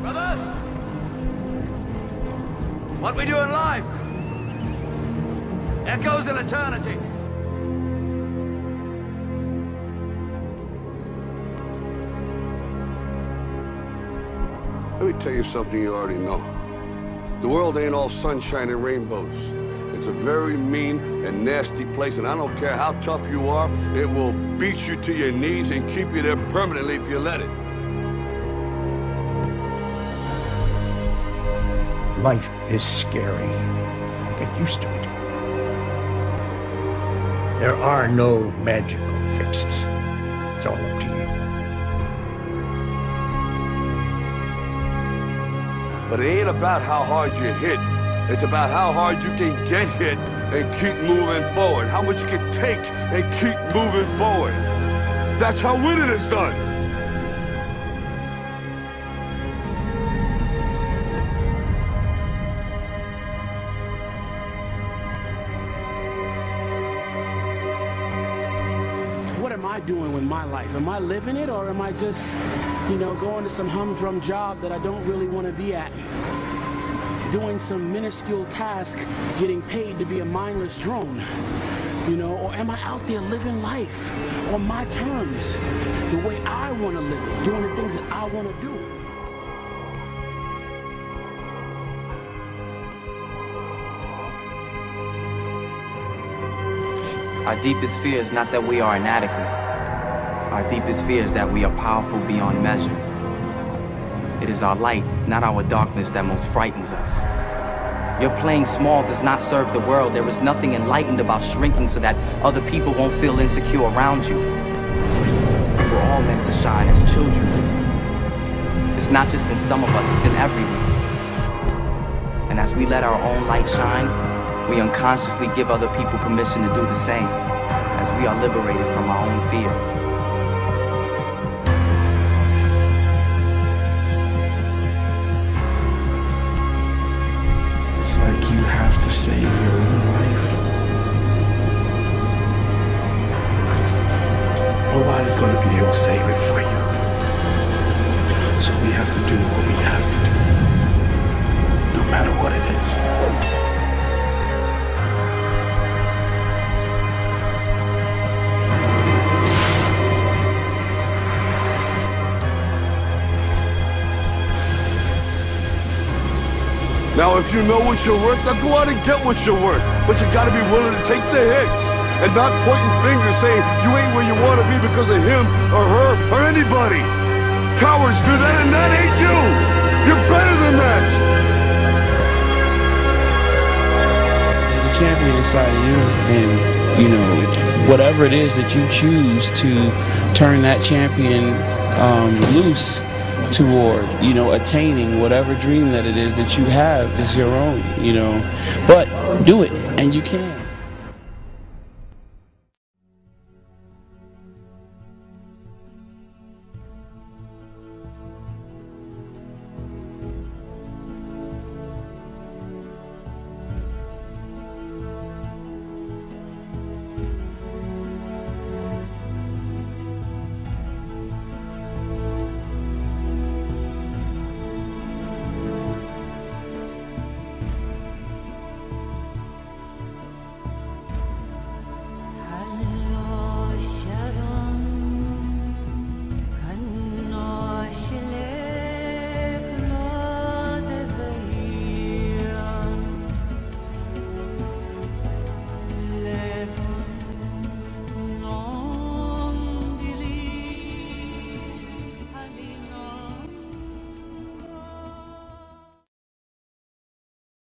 Brothers! What we do in life echoes in eternity. Let me tell you something you already know. The world ain't all sunshine and rainbows. It's a very mean and nasty place, and I don't care how tough you are, it will beat you to your knees and keep you there permanently if you let it. Life is scary. Get used to it. There are no magical fixes. It's all up to you. But it ain't about how hard you hit. It's about how hard you can get hit and keep moving forward. How much you can take and keep moving forward. That's how winning is done. What am I doing with my life? Am I living it, or am I just, going to some humdrum job that I don't really want to be at? Doing some minuscule task, getting paid to be a mindless drone? Or am I out there living life on my terms, the way I want to live it, doing the things that I want to do? Our deepest fear is not that we are inadequate. Our deepest fear is that we are powerful beyond measure. It is our light, not our darkness, that most frightens us. Your playing small does not serve the world. There is nothing enlightened about shrinking so that other people won't feel insecure around you. We were all meant to shine as children. It's not just in some of us, it's in everyone. And as we let our own light shine, we unconsciously give other people permission to do the same, as we are liberated from our own fear. It's like you have to save your own life. Nobody's going to be able to save it for you. So we have to do what we have to do, no matter what it is. Now, if you know what you're worth, now go out and get what you're worth. But you gotta be willing to take the hits and not pointing fingers saying you ain't where you want to be because of him or her or anybody. Cowards do that, and that ain't you. You're better than that. The champion inside of you, and whatever it is that you choose to turn that champion loose toward, attaining whatever dream that it is that you have is your own, but do it, and you can.